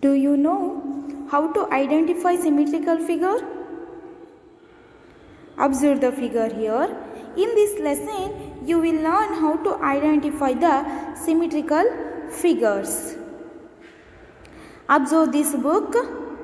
Do you know how to identify symmetrical figure? Observe the figure here. In this lesson, you will learn how to identify the symmetrical figures. Observe this book.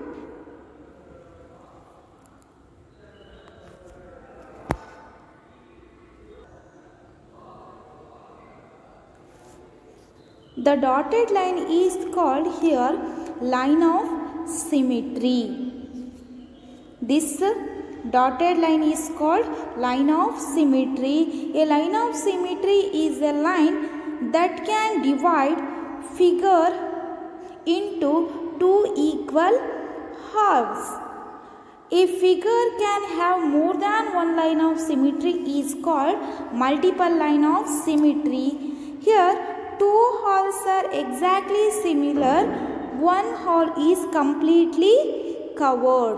The dotted line is called here line of symmetry. This dotted line is called line of symmetry. A line of symmetry is a line that can divide figure into two equal halves. A figure can have more than one line of symmetry is called multiple line of symmetry. Here two halves are exactly similar. One half is completely covered.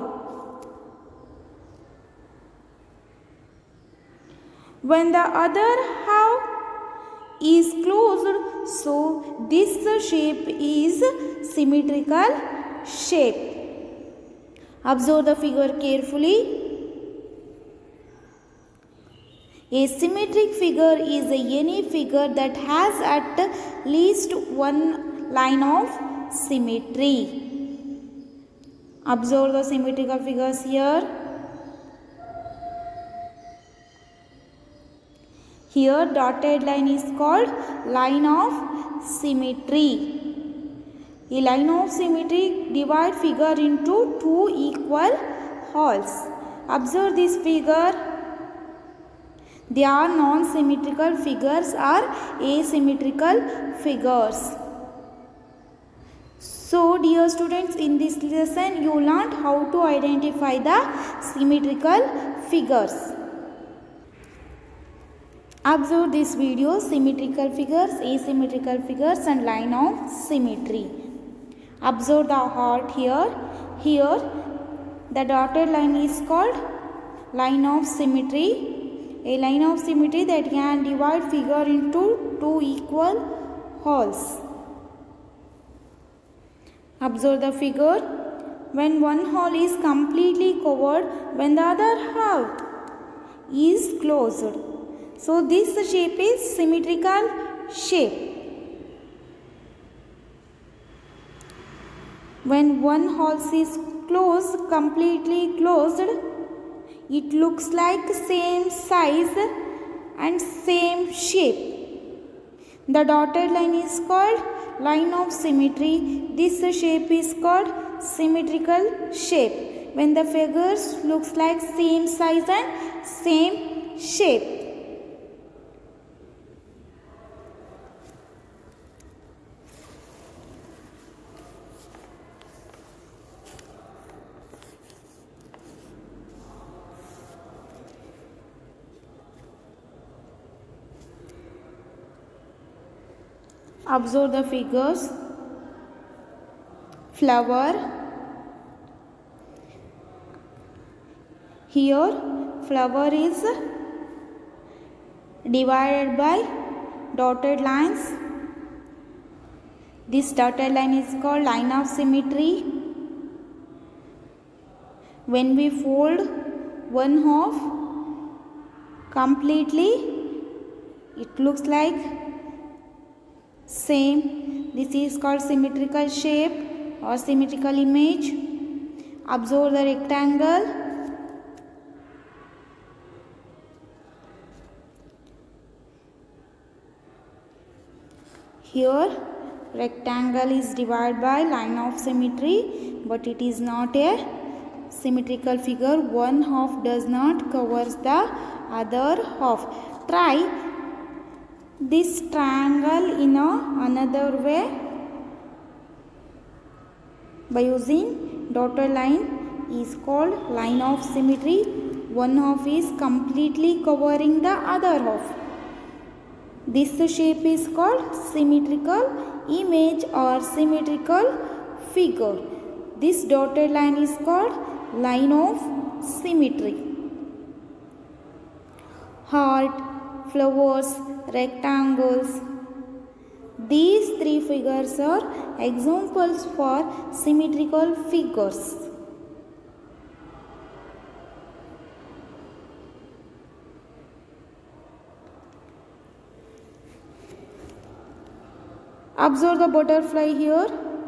When the other half is closed, so this shape is symmetrical shape. Observe the figure carefully. A symmetric figure is any figure that has at least one line of symmetry. Observe the symmetrical figures here. Here dotted line is called line of symmetry. A line of symmetry divides figure into two equal halves. Observe this figure. They are non-symmetrical figures or asymmetrical figures. So dear students, in this lesson you learned how to identify the symmetrical figures. Observe this video: symmetrical figures, asymmetrical figures and line of symmetry. Observe the heart here. Here the dotted line is called line of symmetry. A line of symmetry that can divide figure into two equal halves. Observe the figure. When one half is completely covered, when the other half is closed. So this shape is symmetrical shape. When one half is closed, completely closed, it looks like same size and same shape. The dotted line is called line of symmetry. This shape is called symmetrical shape. When the figures looks like same size and same shape. Observe the figures. Flower. Here flower is divided by dotted lines. This dotted line is called line of symmetry. When we fold one half completely, it looks like same. This is called symmetrical shape or symmetrical image. Observe the rectangle. Here rectangle is divided by line of symmetry, but it is not a symmetrical figure. One half does not cover the other half. Try this triangle in another way by using dotted line is called line of symmetry. One half is completely covering the other half. This shape is called symmetrical image or symmetrical figure. This dotted line is called line of symmetry. Heart, flowers, rectangles, These three figures are examples for symmetrical figures. Observe the butterfly here.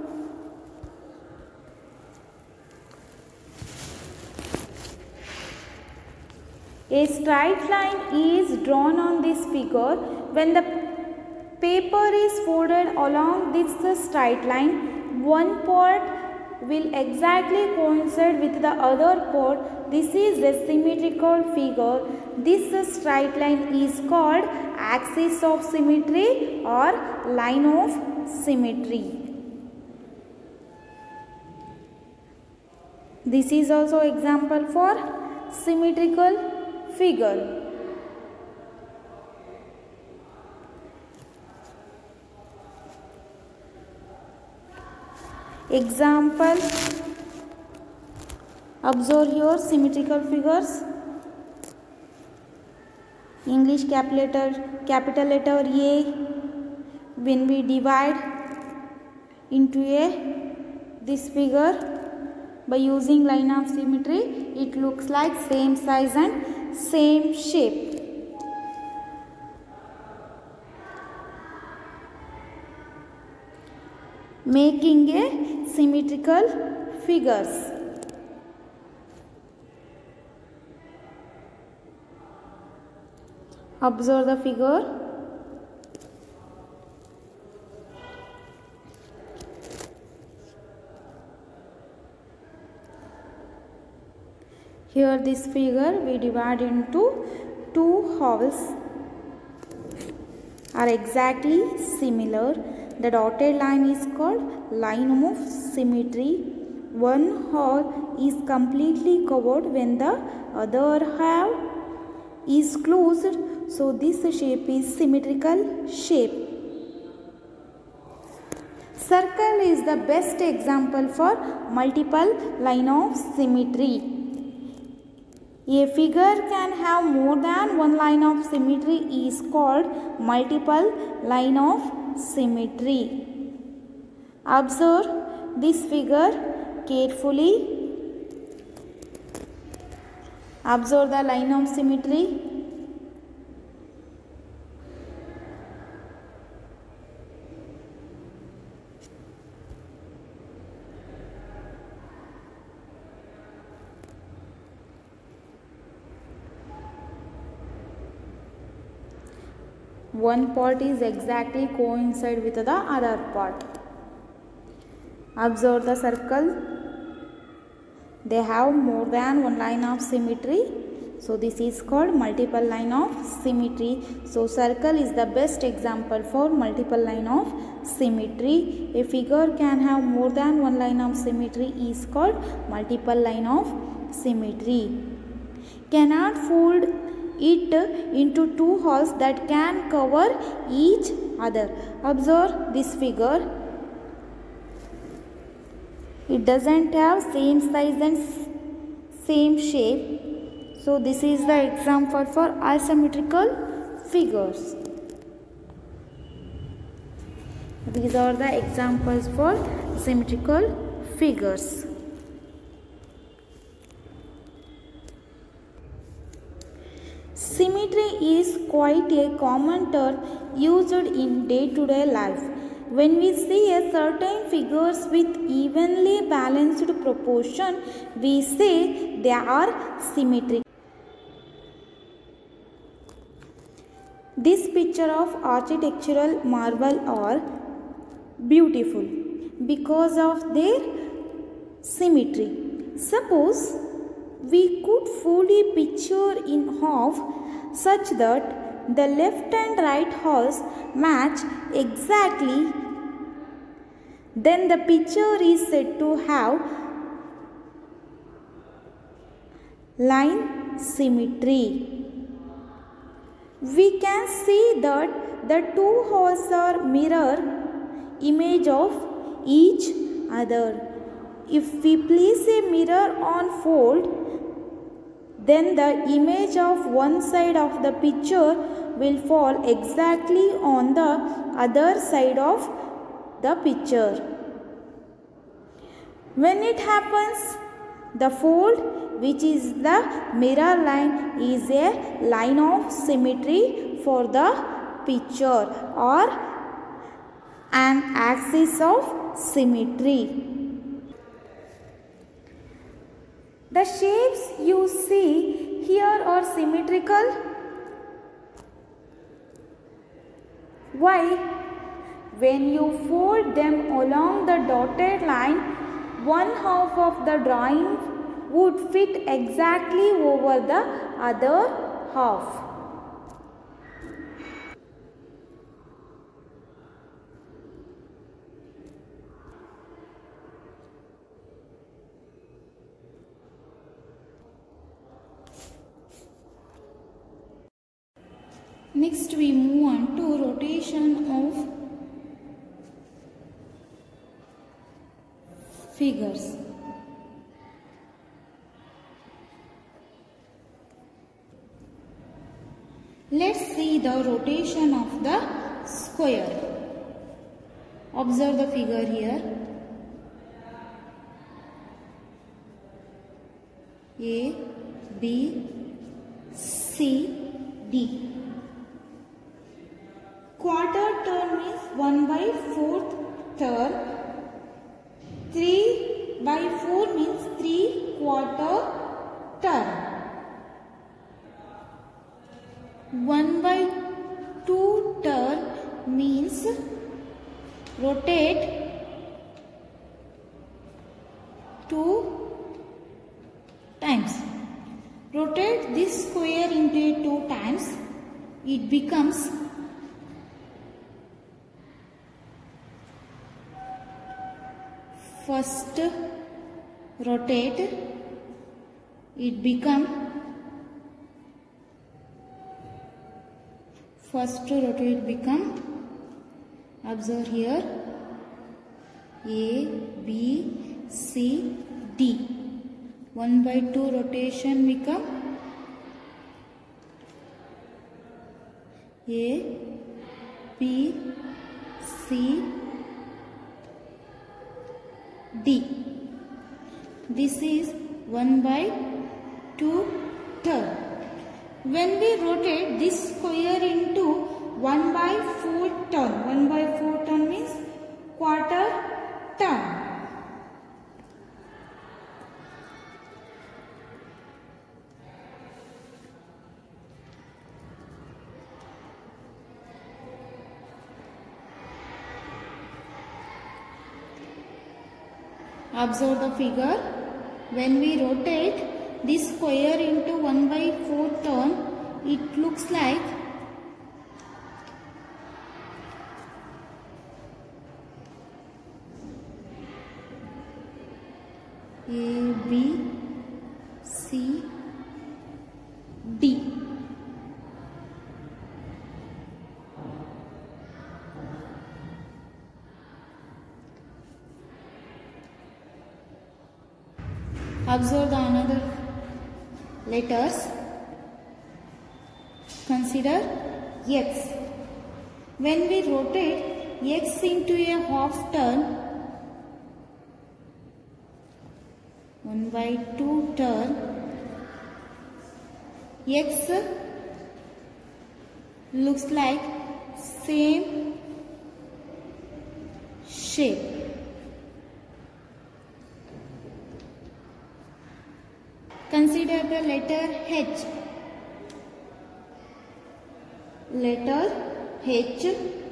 A straight line is drawn on this figure. When the paper is folded along this straight line, one part will exactly coincide with the other part. This is a symmetrical figure. This straight line is called axis of symmetry or line of symmetry. This is also example for symmetrical figure. Example, observe here symmetrical figures. English capital letter A, when we divide into this figure by using line of symmetry, it looks like same size and same shape. Making a symmetrical figures. Observe the figure. Here this figure we divide into two halves are exactly similar. The dotted line is called line of symmetry. One half is completely covered when the other half is closed. So this shape is symmetrical shape. Circle is the best example for multiple line of symmetry. A figure can have more than one line of symmetry is called multiple line of symmetry. Observe this figure carefully. Observe the line of symmetry. One part is exactly coincide with the other part. Observe the circle. They have more than one line of symmetry. So this is called multiple line of symmetry. So circle is the best example for multiple line of symmetry. A figure can have more than one line of symmetry is called multiple line of symmetry. Cannot fold it into two halves that can cover each other. Observe this figure. It doesn't have same size and same shape. So this is the example for asymmetrical figures. These are the examples for symmetrical figures. Symmetry is quite a common term used in day-to-day life. When we see a certain figures with evenly balanced proportion, we say they are symmetric. This picture of architectural marvel are beautiful because of their symmetry. Suppose we could fold a picture in half such that the left and right halves match exactly, then the picture is said to have line symmetry. We can see that the two halves are mirror image of each other. If we place a mirror on fold, then the image of one side of the picture will fall exactly on the other side of the picture. When it happens, the fold, which is the mirror line, is a line of symmetry for the picture or an axis of symmetry. The shapes you see here are symmetrical. Why? When you fold them along the dotted line, one half of the drawing would fit exactly over the other half. Next we move on to rotation of figures. Let's see the rotation of the square. Observe the figure here. A, B, C, D. Quarter turn means 1/4 turn. 3/4 means 3/4 turn. 1/2 turn means rotate 2 times. Rotate this square into 2 times. It becomes first rotate, it become first rotate become, observe here, A, B, C, D. 1/2 rotation become A, B, C, D. This is 1/2 turn. When we rotate this square into 1/4 turn, 1/4 turn means quarter turn. Observe the figure. When we rotate this square into 1/4 turn, it looks like A, B, C, D. Observe the another letters. Consider X. When we rotate X into a half turn, 1/2 turn, X looks like same shape. Consider the letter H. Letter H.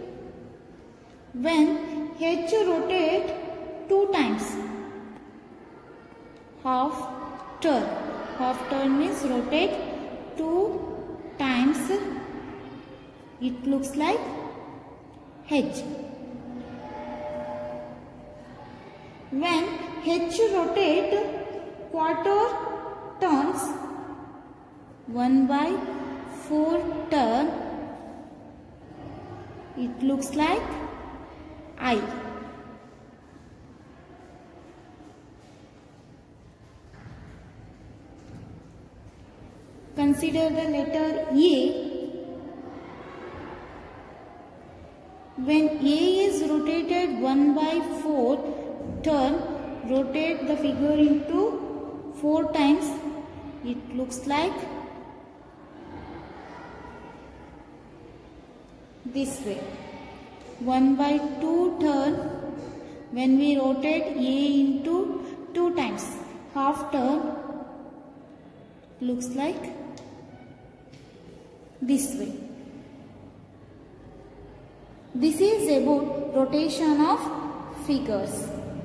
When H rotate 2 times, half turn. Half turn means rotate 2 times. It looks like H. When H rotate quarter turns, 1/4 turn, it looks like I. Consider the letter A. When A is rotated 1/4 turn, rotate the figure into 4 times. It looks like this way. 1/2 turn, when we rotate A into 2 times, half turn, looks like this way. This is about rotation of figures.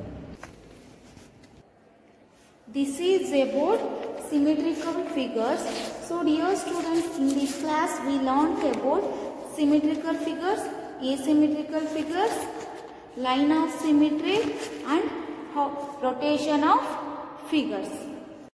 This is about symmetrical figures. So dear students, in this class we learned about symmetrical figures, asymmetrical figures, line of symmetry and rotation of figures.